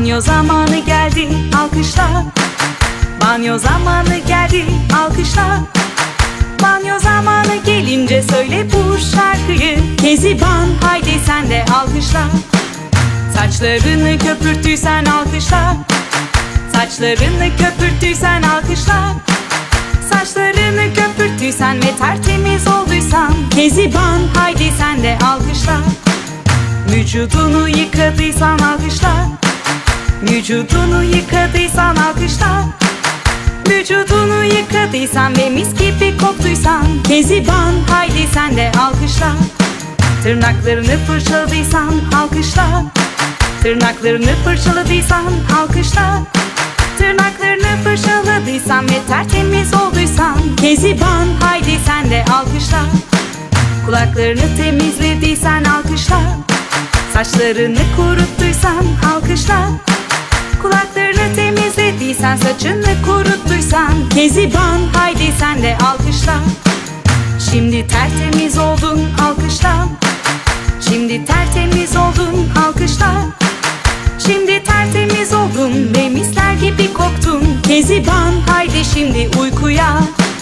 Banyo zamanı geldi, alkışla. Banyo zamanı geldi, alkışla. Banyo zamanı gelince söyle bu şarkıyı. Keziban, haydi sen de alkışla. Saçlarını köpürttüysen alkışla. Saçlarını köpürttüysen alkışla. Saçlarını köpürttüysen ve tertemiz olduysan, Keziban, haydi sen de alkışla. Vücudunu yıkadıysan alkışla. Vücudunu yıkadıysan alkışla. Vücudunu yıkadıysan ve mis gibi koktuysan, Keziban, haydi sen de alkışla. Tırnaklarını fırçaladıysan alkışla. Tırnaklarını fırçaladıysan alkışla. Tırnaklarını fırçaladıysan ve tertemiz olduysan, Keziban, haydi sen de alkışla. Kulaklarını temizlediysen alkışla. Saçlarını kuruttuysan alkışla. Kulaklarını temizlediysen, saçını kuruttuysan, Keziban, haydi sen de alkışla. Şimdi tertemiz oldun, alkışla. Şimdi tertemiz oldun, alkışla. Şimdi tertemiz oldun ve misler gibi koktun, Keziban, haydi şimdi uykuya.